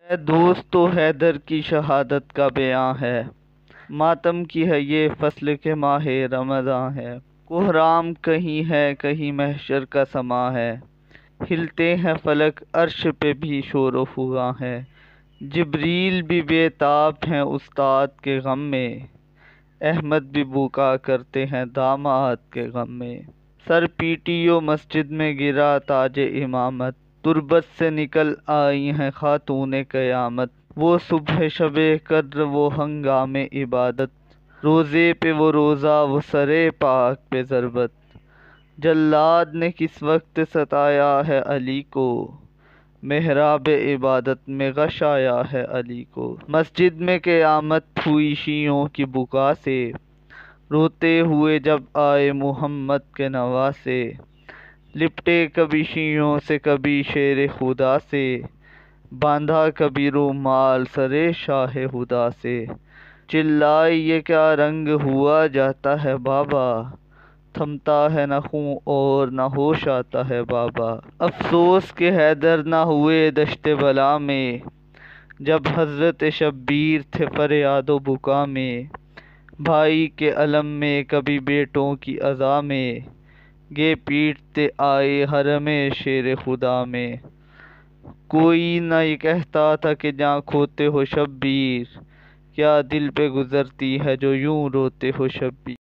اے دوستو حیدر کی شہادت کا بیاں ہے، ماتم کی ہے یہ فصل کے ماہ رمضاں ہے۔ کوہرام کہیں ہے کہیں محشر کا سماں ہے، ہلتے ہیں فلک عرش پہ بھی شور و فغاں ہے۔ جبریل بھی بے تاب ہیں استاد کے غم میں، احمد بھی بکا کرتے ہیں داماد کے غم میں۔ سر پیٹیو مسجد میں گرا تاج امامت، تربت سے نکل آئی ہیں خاتون قیامت۔ وہ صبح شب قدر وہ ہنگام عبادت، روزے پہ وہ روزہ وہ سرے پاک پہ ضربت۔ جلاد نے کس وقت ستایا ہے علی کو، محراب عبادت میں غش آیا ہے علی کو۔ مسجد میں قیامت ہوئی شیعوں کی بکا سے، روتے ہوئے جب آئے محمد کے نواسے۔ لپٹے کبھی شیعوں سے کبھی شیر خدا سے، باندھا کبھی رومال سر شاہ ہدیٰ سے۔ چلائے یہ کیا رنگ ہوا جاتا ہے بابا، تھمتا ہے نہ خوں اور نہ ہوش آتا ہے بابا۔ افسوس کہ حیدر نہ ہوئے دشت بلا میں، جب حضرت شبیر تھے فریاد و بکا میں۔ بھائی کے الم میں کبھی بیٹوں کی عزا میں، گے پیٹتے آئے حرم شیر خدا میں۔ کوئی نہ یہ کہتا تھا کہ جاں کھوتے ہو شبیر، کیا دل پہ گزرتی ہے جو یوں روتے ہو شبیر۔